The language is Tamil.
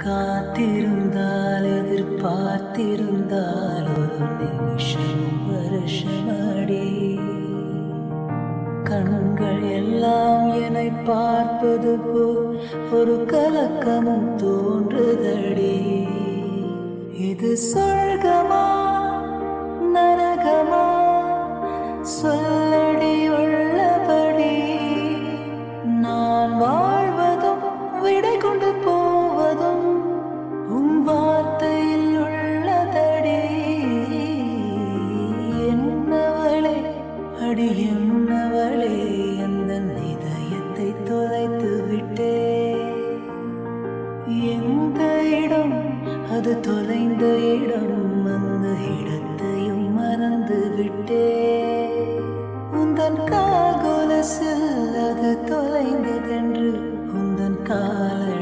காத்திருந்தால் எதிர்பார்த்திருந்தால் ஒரு நிமிஷம் வருஷமடி. கண்கள் எல்லாம் என்னை பார்ப்பது போல் ஒரு கலக்கமும் தோன்றுதடி. இது சொர்க்கமா நரகமா சொல்லடி உள்ளபடி. நான் வாழ்வதும் விடை கொண்டு போவதும் உன் வார்த்தையில் உள்ளதடி. என்னவளே அடி என்னவளே அந்த இதயத்தை தொலைத்து விட்டே. எந்த இடம் அது தொலைந்த இடம், அந்த இடத்தையும் மறந்து விட்டே. உந்தன் கால் கொலுசில் அது தொலைந்ததென்று உந்தன் கால